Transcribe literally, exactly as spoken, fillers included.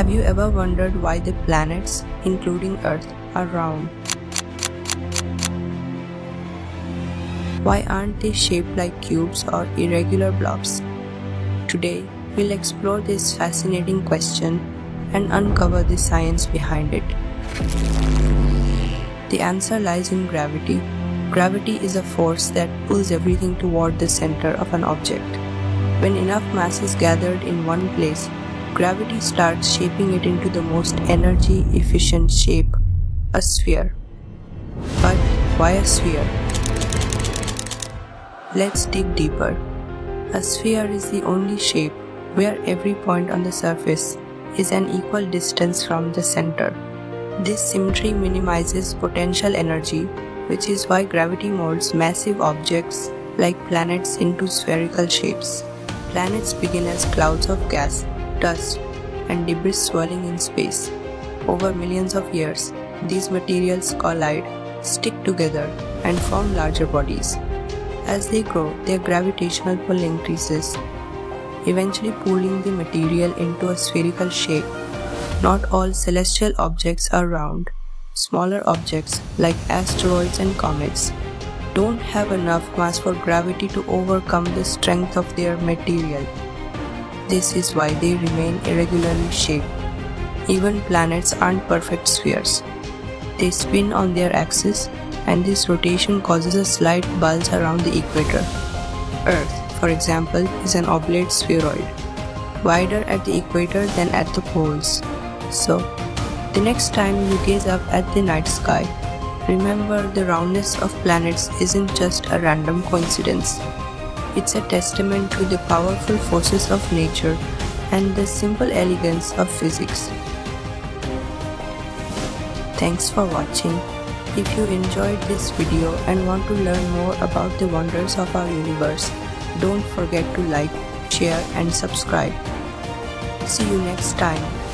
Have you ever wondered why the planets, including Earth, are round? Why aren't they shaped like cubes or irregular blobs? Today, we'll explore this fascinating question and uncover the science behind it. The answer lies in gravity. Gravity is a force that pulls everything toward the center of an object. When enough mass is gathered in one place, gravity starts shaping it into the most energy-efficient shape, a sphere. But why a sphere? Let's dig deeper. A sphere is the only shape where every point on the surface is an equal distance from the center. This symmetry minimizes potential energy, which is why gravity molds massive objects like planets into spherical shapes. Planets begin as clouds of gas, dust, and debris swirling in space. Over millions of years, these materials collide, stick together, and form larger bodies. As they grow, their gravitational pull increases, eventually pulling the material into a spherical shape. Not all celestial objects are round. Smaller objects, like asteroids and comets, don't have enough mass for gravity to overcome the strength of their material. This is why they remain irregularly shaped. Even planets aren't perfect spheres. They spin on their axis, and this rotation causes a slight bulge around the equator. Earth, for example, is an oblate spheroid, wider at the equator than at the poles. So, the next time you gaze up at the night sky, remember the roundness of planets isn't just a random coincidence. It's a testament to the powerful forces of nature and the simple elegance of physics. Thanks for watching. If you enjoyed this video and want to learn more about the wonders of our universe, don't forget to like, share, and subscribe. See you next time.